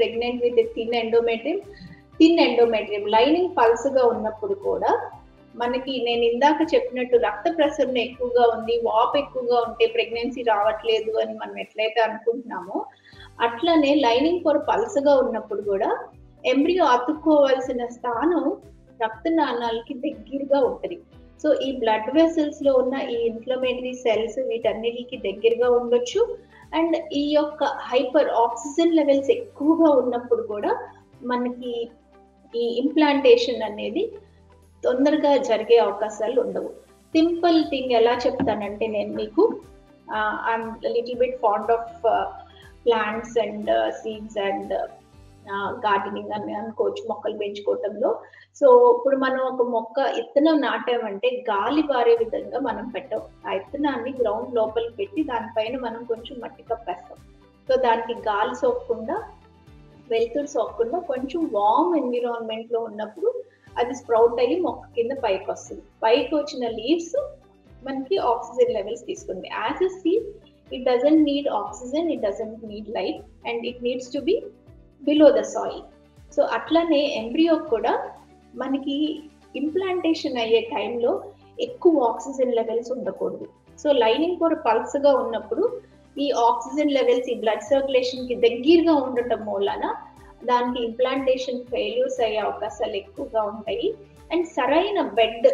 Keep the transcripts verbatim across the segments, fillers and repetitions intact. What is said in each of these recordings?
Pregnant with thin endometrium. Thin endometrium lining పల్స్గా ఉన్నప్పుడు కూడా మనకి నేను ఇందాక చెప్పినట్టు రక్త ప్రసరణ ఎక్కువగా ఉంది, వాపు ఎక్కువగా ఉంటే ప్రెగ్నెన్సీ రావట్లేదు అని మనం ఎట్లయితే అనుకుంటున్నామో, అట్లనే లైనింగ్ పొర పల్సగా ఉన్నప్పుడు కూడా ఎంబ్రియో అతుక్కోవాల్సిన స్థానం రక్తనాళాలకి దగ్గరగా ఉంటుంది. సో ఈ బ్లడ్ వెసల్స్ లో ఉన్న ఈ ఇన్ఫ్లమేటరీ సెల్స్ వీటన్నిటికి దగ్గరగా ఉండొచ్చు. అండ్ ఈ యొక్క హైపర్ ఆక్సిజన్ లెవెల్స్ ఎక్కువగా ఉన్నప్పుడు కూడా మనకి ఈ ఇంప్లాంటేషన్ అనేది తొందరగా జరిగే అవకాశాలు ఉండవు. సింపుల్ థింగ్ ఎలా చెప్తానంటే, నేను మీకు I'm little bit fond of plants and seeds and gardening అని అనుకోవచ్చు, మొక్కలు పెంచుకోవటంలో. సో ఇప్పుడు మనం ఒక మొక్క ఇత్తనం నాటామంటే గాలి పారే విధంగా మనం పెట్టాం. ఆ ఇత్తనాన్ని గ్రౌండ్ లోపలికి పెట్టి దానిపైన మనం కొంచెం మట్టి కప్పేస్తాం. సో దానికి గాలి సోకకుండా, వెలుతురు సోకకుండా కొంచెం వార్మ్ ఎన్విరాన్మెంట్ లో ఉన్నప్పుడు అది స్ప్రౌట్ అయ్యి మొక్క కింద పైకి వస్తుంది. పైకి వచ్చిన లీవ్స్ మనకి ఆక్సిజన్ లెవెల్స్ తీసుకుంది. As a seed it doesn't need oxygen, it doesn't need light, and it needs to be below the soil. So అట్లానే ఎంబ్రియో కూడా మనకి ఇంప్లాంటేషన్ అయ్యే టైంలో ఎక్కువ ఆక్సిజన్ లెవెల్స్ ఉండకూడదు. సో లైనింగ్ పొర పల్స్గా ఉన్నప్పుడు ఈ ఆక్సిజన్ లెవెల్స్ ఈ బ్లడ్ సర్క్యులేషన్ కి దగ్గరగా ఉండటం మూలన దానికి ఇంప్లాంటేషన్ ఫెయిల్యూర్స్ అయ్యే అవకాశాలు ఎక్కువగా ఉంటాయి. అండ్ సరైన బెడ్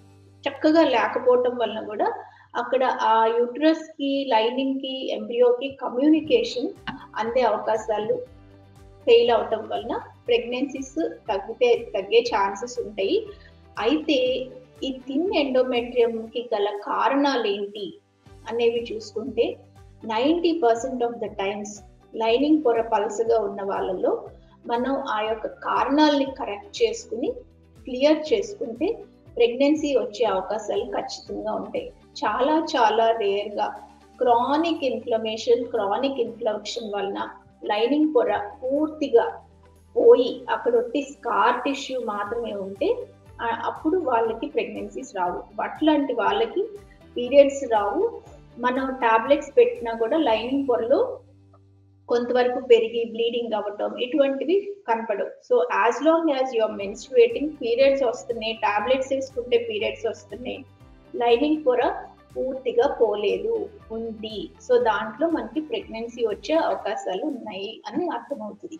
చక్కగా లేకపోవటం వలన కూడా అక్కడ ఆ యూట్రస్ కి, లైనింగ్ కి, ఎంబ్రియోకి కమ్యూనికేషన్ అందే అవకాశాలు ఫెయిల్ అవటం వలన ప్రెగ్నెన్సీస్ తగ్గితే తగ్గే ఛాన్సెస్ ఉంటాయి. అయితే ఈ థిన్ ఎండోమెట్రియం కి గల కారణాలు ఏంటి అనేవి చూసుకుంటే, ninety percent of the times lining పొర పల్సగా ఉన్న వాళ్ళలో మనం ఆ యొక్క కారణాలని కరెక్ట్ చేసుకుని క్లియర్ చేసుకుంటే ప్రెగ్నెన్సీ వచ్చే అవకాశాలు ఖచ్చితంగా ఉంటాయి. చాలా చాలా రేర్గా క్రానిక్ ఇన్ఫ్లమేషన్, క్రానిక్ ఇన్ఫ్లమేషన్ వలన లైనింగ్ పొర పూర్తిగా పోయి అక్కడ ఒట్టి స్కార్ టిష్యూ మాత్రమే ఉంటే అప్పుడు వాళ్ళకి ప్రెగ్నెన్సీస్ రావు. అట్లాంటి వాళ్ళకి పీరియడ్స్ రావు. మనం టాబ్లెట్స్ పెట్టినా కూడా లైనింగ్ పొరలో కొంతవరకు పెరిగి బ్లీడింగ్ అవ్వటం ఇటువంటివి కనపడవు. So as long as your menstruating, periods వస్తున్నాయి, టాబ్లెట్స్ వేసుకుంటే పీరియడ్స్ వస్తున్నాయి, లైనింగ్ పొర పూర్తిగా పోలేదు ఉంది, సో దాంట్లో మనకి ప్రెగ్నెన్సీ వచ్చే అవకాశాలు ఉన్నాయి అని అర్థమవుతుంది.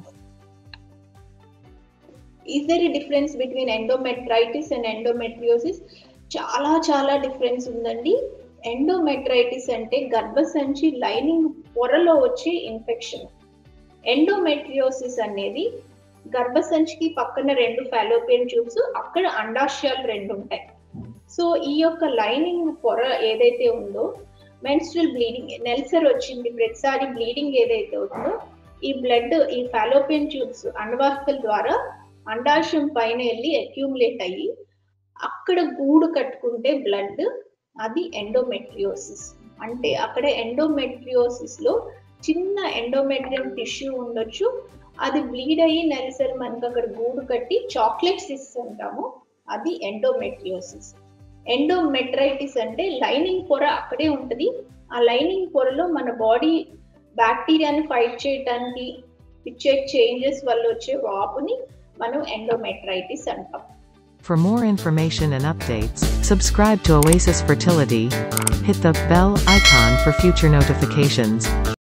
Is there a difference between endometritis and endometriosis? చాలా చాలా డిఫరెన్స్ ఉందండి. ఎండోమెట్రైటిస్ అంటే గర్భసంచి లైనింగ్ పొరలో వచ్చే ఇన్ఫెక్షన్. ఎండోమెట్రియోసిస్ అనేది గర్భసంచికి పక్కన రెండు ఫాలోపియన్ ట్యూబ్స్, అక్కడ అండాశయాలు రెండు ఉంటాయి. సో ఈ యొక్క లైనింగ్ పొర ఏదైతే ఉందో, మెన్స్ట్రల్ బ్లీడింగ్, నెల్సర్ వచ్చింది ప్రతిసారి బ్లీడింగ్ ఏదైతే ఉందో, ఈ బ్లడ్ ఈ ఫాలోపియన్ ట్యూబ్స్ అండవాహికల ద్వారా అండాశయం పైన వెళ్ళి అక్యూములేట్ అయ్యి అక్కడ గూడు కట్టుకుంటే బ్లడ్, అది ఎండోమెట్రియోసిస్. అంటే అక్కడ ఎండోమెట్రియోసిస్ లో చిన్న ఎండోమెట్రియం టిష్యూ ఉండొచ్చు, అది బ్లీడ్ అయ్యి నెల్సర్ మనకు అక్కడ గూడు కట్టి చాక్లెట్ సిస్ అంటాము, అది ఎండోమెట్రియోసిస్. ఎండోమెట్రైటిస్ అంటే లైనింగ్ పొర అక్కడే ఉంటుంది. ఆ లైనింగ్ పొరలో మన బాడీ బ్యాక్టీరియాని ఫైట్ చేయడానికి ఇచ్చే చేంజెస్ వల్ల వచ్చే వాపుని మనం ఎండోమెట్రైటిస్ అంటాం. For more information and updates, subscribe to Oasis Fertility. Hit the bell icon for future notifications.